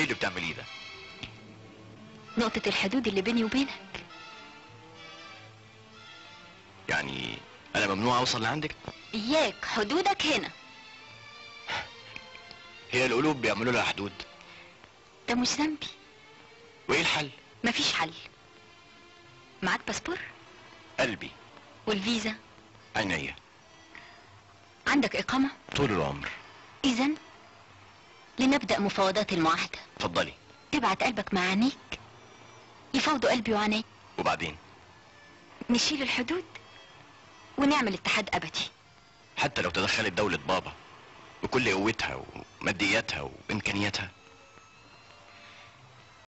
اللي بتعمليه ده؟ نقطة الحدود اللي بيني وبينك. يعني انا ممنوع اوصل لعندك؟ اياك، حدودك هنا. هي القلوب بيعملوا لها حدود؟ ده مش ذنبي. وايه الحل؟ مفيش حل. معاك باسبور؟ قلبي. والفيزا؟ عينيا. عندك اقامة؟ طول العمر. اذن لنبدأ مفاوضات المعاهدة. اتفضلي. تبعت قلبك مع عينيك يفاوضوا قلبي وعيني. وبعدين؟ نشيل الحدود ونعمل اتحاد ابدي. حتى لو تدخلت دولة بابا بكل قوتها ومادياتها وامكانياتها؟